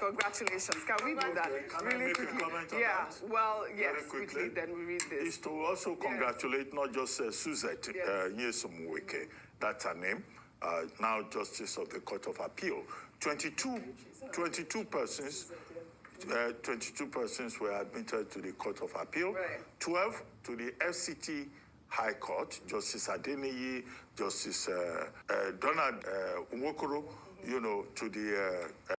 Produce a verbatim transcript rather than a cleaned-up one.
Congratulations. Can we do that? Can really I make quickly? a comment on yeah. that? Well, yes, Very quickly. quickly, then we read this. Is to also congratulate yes. not just uh, Suzette yes. uh, Nyesom Wike, that's her name, uh, now Justice of the Court of Appeal. twenty-two, twenty-two persons, uh, twenty-two persons were admitted to the Court of Appeal, right. twelve to the F C T High Court, Justice Adeniyi, Justice uh, uh, Donald uh, Nwokoro, you know, to the uh,